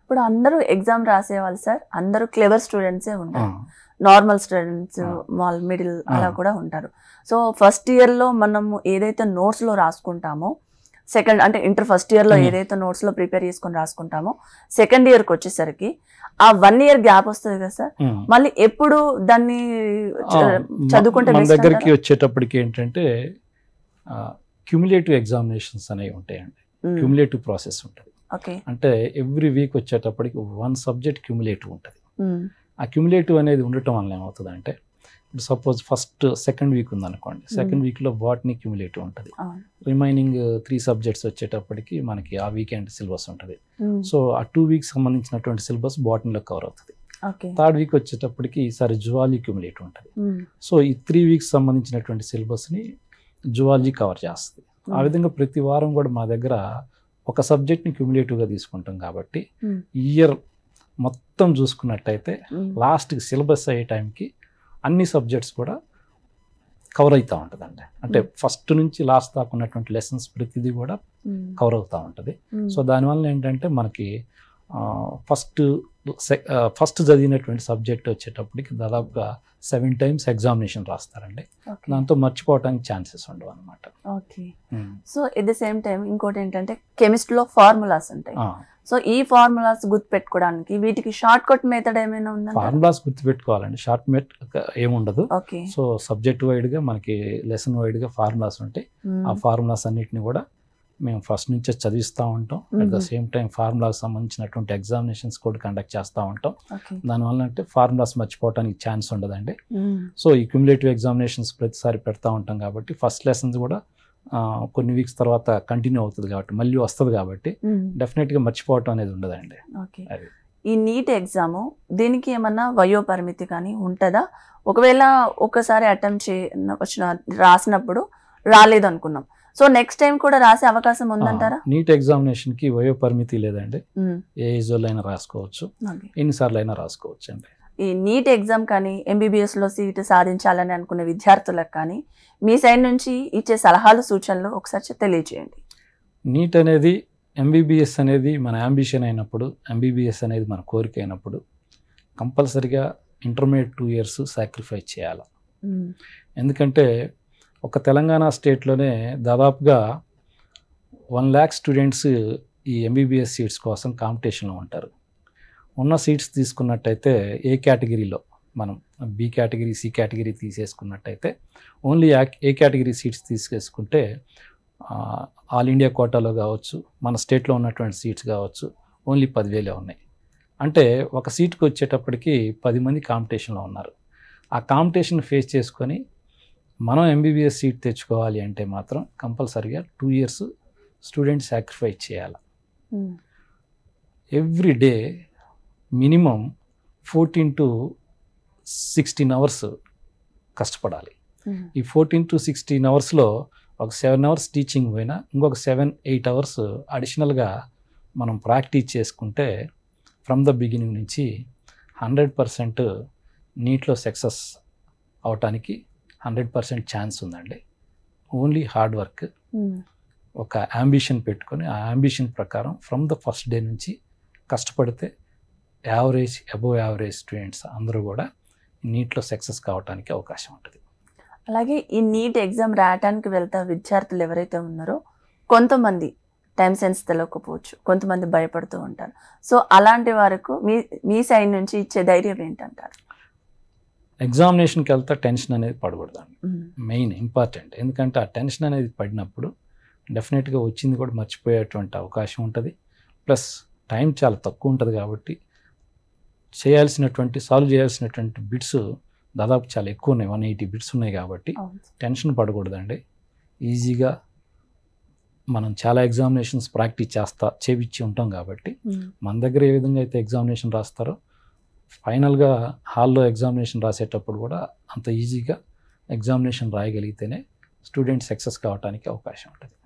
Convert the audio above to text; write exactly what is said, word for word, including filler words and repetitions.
ఇప్పుడు అందరూ ఎగ్జామ్ రాసేవాళ్ళు సార్, అందరూ క్లెవర్ స్టూడెంట్సే ఉంటారు. నార్మల్ స్టూడెంట్స్, మాల్ మిడిల్ అలా కూడా ఉంటారు. సో ఫస్ట్ ఇయర్లో మనము ఏదైతే నోట్స్లో రాసుకుంటామో, సెకండ్ అంటే ఇంటర్ ఫస్ట్ ఇయర్లో ఏదైతే నోట్స్లో ప్రిపేర్ చేసుకొని రాసుకుంటామో, సెకండ్ ఇయర్కి వచ్చేసరికి ఆ వన్ ఇయర్ గ్యాప్ వస్తుంది కదా సార్, మళ్ళీ ఎప్పుడు దాన్ని చదువుకుంటే మన దగ్గరికి వచ్చేటప్పటికి ఏంటంటే క్యూములేటివ్ ఎగ్జామినేషన్స్ అనేవి ఉంటాయండి. క్యూములేటివ్ ప్రాసెస్ ఉంటుంది. అంటే ఎవ్రీ వీక్ వచ్చేటప్పటికి వన్ సబ్జెక్ట్ క్యూములేటివ్ ఉంటుంది. ఆ క్యూములేటివ్ అనేది ఉండటం వల్ల ఏమవుతుంది అంటే, ఇప్పుడు సపోజ్ ఫస్ట్ సెకండ్ వీక్ ఉందనుకోండి, సెకండ్ వీక్లో బాటనీ క్యూములేటివ్ ఉంటుంది. రిమైనింగ్ త్రీ సబ్జెక్ట్స్ వచ్చేటప్పటికి మనకి ఆ వీకెండ్ సిలబస్ ఉంటుంది. సో ఆ టూ వీక్స్ సంబంధించినటువంటి సిలబస్ బాటనీలో కవర్ అవుతుంది. థర్డ్ వీక్ వచ్చేటప్పటికి ఈసారి జువాలజీ క్యూములేటివ్ ఉంటుంది. సో ఈ త్రీ వీక్స్ సంబంధించినటువంటి సిలబస్ని జువాలజీ కవర్ చేస్తుంది. ఆ విధంగా ప్రతి వారం కూడా మా దగ్గర ఒక సబ్జెక్ట్ని క్యూములేటివ్గా తీసుకుంటాం కాబట్టి ఇయర్ మొత్తం చూసుకున్నట్టయితే లాస్ట్కి సిలబస్ అయ్యే టైంకి అన్ని సబ్జెక్ట్స్ కూడా కవర్ అవుతూ ఉంటుందండి. అంటే ఫస్ట్ నుంచి లాస్ట్ దాకా ఉన్నటువంటి లెసన్స్ ప్రతిదీ కూడా కవర్ అవుతూ ఉంటుంది. సో దానివల్ల ఏంటంటే మనకి ఫస్ట్ ఫస్ట్ చదివినటువంటి సబ్జెక్ట్ వచ్చేటప్పటికి దాదాపుగా సెవెన్ టైమ్స్ ఎగ్జామినేషన్ రాస్తారండి. దాంతో మర్చిపోవడానికి ఛాన్సెస్ ఉండవు అనమాట. Okay. So at the same time ఇంకోటి ఏంటంటే కెమిస్ట్రీలో ఫార్ములాస్ ఉంటాయి. సో ఈ ఫార్ములాస్ గుర్తుపెట్టుకోవడానికి వీటికి షార్ట్ కట్ మెథడ్ ఏమైనా ఉందా? ఫార్ములాస్ గుర్తుపెట్టుకోవాలండి, షార్ట్ మెట్ ఏముండదు. సో సబ్జెక్ట్ వైడ్గా మనకి లెసన్ వైడ్గా ఫార్ములాస్ ఉంటాయి. ఆ ఫార్ములాస్ అన్నిటిని కూడా మేము ఫస్ట్ నుంచే చదివిస్తూ ఉంటాం. అట్ ద సేమ్ టైం ఫార్ములాకి సంబంధించినటువంటి ఎగ్జామినేషన్స్ కూడా కండక్ట్ చేస్తూ ఉంటాం. దానివల్ల అంటే ఫార్ములాస్ మర్చిపోవడానికి ఛాన్స్ ఉండదండి. సో ఈ క్యూములేటివ్ ఎగ్జామినేషన్స్ ప్రతిసారి పెడతా ఉంటాం కాబట్టి ఫస్ట్ లెసన్స్ కూడా కొన్ని వీక్స్ తర్వాత కంటిన్యూ అవుతుంది కాబట్టి మళ్ళీ వస్తుంది కాబట్టి డెఫినెట్గా మర్చిపోవటం అనేది ఉండదండి. ఈ నీట్ ఎగ్జామ్ దీనికి ఏమన్నా వయో పరిమితి కానీ ఉంటుందా? ఒకవేళ ఒకసారి అటెంప్ట్ చే వచ్చిన రాసినప్పుడు రాలేదు అనుకున్నాం, సో నెక్స్ట్ టైం కూడా రాసే అవకాశం ఉందంటారా? నీట్ ఎగ్జామినేషన్ కి వయో పరిమితి లేదండి. ఏ ఏజ్ లో అయినా రాసుకోవచ్చు, ఎన్నిసార్లు అయినా రాసుకోవచ్చు అండి. ఈ నీట్ ఎగ్జామ్ కానీ ఎంబీబీఎస్ లో సీట్ సాధించాలని అనుకునే విద్యార్థులకు కానీ మీ సైడ్ నుంచి ఇచ్చే సలహాలు సూచనలు ఒకసారి తెలియజేయండి. నీట్ అనేది ఎంబీబీఎస్ అనేది మన అంబిషన్ అయినప్పుడు, ఎంబీబీఎస్ అనేది మన కోరిక అయినప్పుడు కంపల్సరిగా ఇంటర్మీడియట్ టూ ఇయర్స్ సాక్రిఫైస్ చేయాలి. ఎందుకంటే ఒక తెలంగాణ స్టేట్లోనే దాదాపుగా వన్ ల్యాక్ స్టూడెంట్స్ ఈ ఎంబీబీఎస్ సీట్స్ కోసం కాంపిటీషన్లో ఉంటారు. ఉన్న సీట్స్ తీసుకున్నట్టయితే ఏ కేటగిరీలో మనం బి కేటగిరీ, సి కేటగిరీ తీసేసుకున్నట్టయితే ఓన్లీ ఏ కేటగిరీ సీట్స్ తీసుకేసుకుంటే ఆల్ ఇండియా కోటాలో కావచ్చు, మన స్టేట్లో ఉన్నటువంటి సీట్స్ కావచ్చు, ఓన్లీ పదివేలే ఉన్నాయి. అంటే ఒక సీట్కి వచ్చేటప్పటికి పది మంది కాంపిటీషన్లో ఉన్నారు. ఆ కాంపిటీషన్ ఫేస్ చేసుకొని మనం ఎంబీబీఎస్ సీట్ తెచ్చుకోవాలి అంటే మాత్రం కంపల్సరీగా టూ ఇయర్స్ స్టూడెంట్ సాక్రిఫైస్ చేయాలి. Every day minimum fourteen to sixteen hours కష్టపడాలి. ఈ ఫోర్టీన్ టు సిక్స్టీన్ అవర్స్లో ఒక సెవెన్ అవర్స్ టీచింగ్ పోయినా ఇంకొక సెవెన్ ఎయిట్ అవర్స్ అడిషనల్గా మనం ప్రాక్టీస్ చేసుకుంటే ఫ్రమ్ ద బిగినింగ్ నుంచి హండ్రెడ్ పర్సెంట్ నీట్లో సక్సెస్ అవటానికి హండ్రెడ్ పర్సెంట్ ఛాన్స్ ఉందండి. ఓన్లీ హార్డ్ వర్క్, ఒక అంబిషన్ పెట్టుకొని ఆ అంబిషన్ ప్రకారం ఫ్రమ్ ద ఫస్ట్ డే నుంచి కష్టపడితే యావరేజ్ అబోవ్ యావరేజ్ స్టూడెంట్స్ అందరూ కూడా నీట్లో సక్సెస్ కావడానికి అవకాశం ఉంటుంది. అలాగే ఈ నీట్ ఎగ్జామ్ రాయటానికి వెళ్తా విద్యార్థులు ఎవరైతే ఉన్నారో కొంతమంది టైం సెన్స్ తెలియకపోవచ్చు, కొంతమంది భయపడుతూ ఉంటారు. సో అలాంటి వరకు మీ మీ సైడ్ నుంచి ఇచ్చే ధైర్యం ఏంటంటారు? ఎగ్జామినేషన్కి వెళ్తే టెన్షన్ అనేది పడకూడదండి, మెయిన్ ఇంపార్టెంట్. ఎందుకంటే ఆ టెన్షన్ అనేది పడినప్పుడు డెఫినెట్గా వచ్చింది కూడా మర్చిపోయేటువంటి అవకాశం ఉంటుంది. ప్లస్ టైం చాలా తక్కువ ఉంటుంది కాబట్టి చేయాల్సినటువంటి సాల్వ్ చేయాల్సినటువంటి బిట్స్ దాదాపు చాలా ఎక్కువ ఉన్నాయి, వన్ ఎయిటీ బిట్స్ ఉన్నాయి కాబట్టి టెన్షన్ పడకూడదండి. ఈజీగా మనం చాలా ఎగ్జామినేషన్స్ ప్రాక్టీస్ చేస్తా చేపించి ఉంటాం కాబట్టి మన దగ్గర ఏ విధంగా అయితే ఎగ్జామినేషన్ రాస్తారో ఫైనల్గా హాల్లో ఎగ్జామినేషన్ రాసేటప్పుడు కూడా అంత ఈజీగా ఎగ్జామినేషన్ రాయగలిగితేనే స్టూడెంట్ సక్సెస్ కావడానికి అవకాశం ఉంటుంది.